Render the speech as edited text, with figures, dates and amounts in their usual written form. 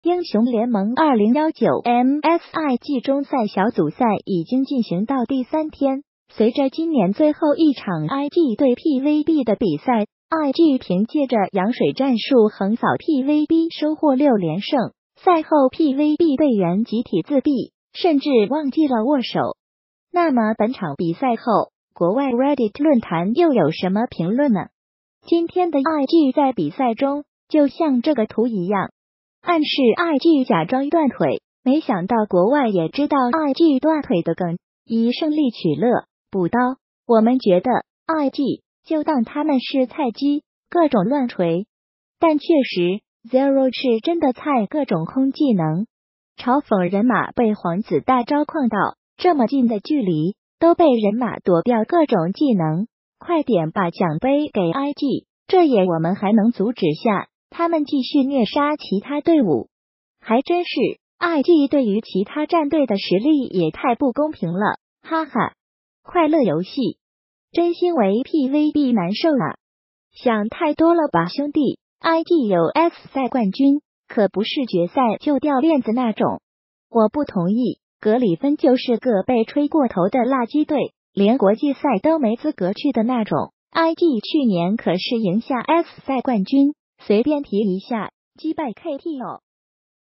英雄联盟2019 MSI 季中赛小组赛已经进行到第3天，随着今年最后一场 IG 对 PVB 的比赛， IG 凭借着羊水战术横扫 PVB 收获6连胜，赛后 PVB 队员集体自闭，甚至忘记了握手。那么本场比赛后，国外 Reddit 论坛又有什么评论呢？今天的 IG 在比赛中就像这个图一样，暗示 IG 假装断腿，没想到国外也知道 IG 断腿的梗，以胜利取乐，补刀。我们觉得 IG 就当他们是菜鸡，各种乱锤。但确实 Zero 是真的菜，各种空技能。嘲讽人马被皇子大招框到，这么近的距离都被人马躲掉各种技能，快点把奖杯给 IG， 这也我们还能阻止下他们继续虐杀其他队伍。还真是 IG 对于其他战队的实力也太不公平了，哈哈。快乐游戏真心为 PVB 难受啊，想太多了吧兄弟。 IG 有 S 赛冠军，可不是决赛就掉链子那种。我不同意，格里芬就是个被吹过头的垃圾队，连国际赛都没资格去的那种。IG 去年可是赢下 S 赛冠军，随便提一下，击败 KT 哦。